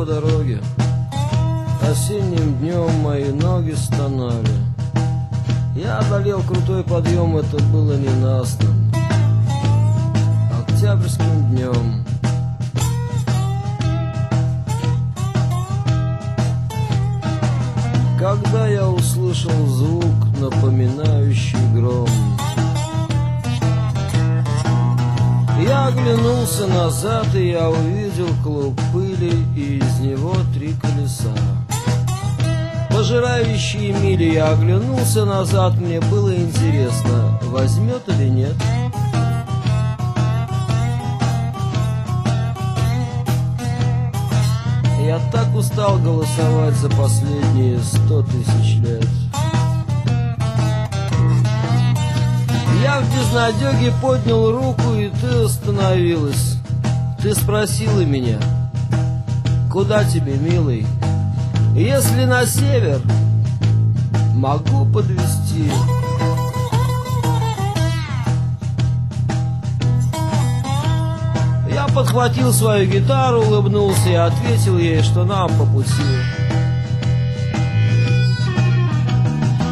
по дороге. Осенним днем мои ноги стонали. Я одолел крутой подъем, это было ненастным октябрьским днем. Когда я услышал звук, напоминающий гром, я оглянулся назад, и я увидел клуб пыли, и из него 3 колеса, пожирающие мили. Я оглянулся назад, мне было интересно, возьмет или нет. Я так устал голосовать за последние 100 тысяч лет. Я в безнадеге поднял руку, и ты остановилась. Ты спросила меня: куда тебе, милый? Если на север, могу подвезти. Я подхватил свою гитару, улыбнулся и ответил ей, что нам по пути.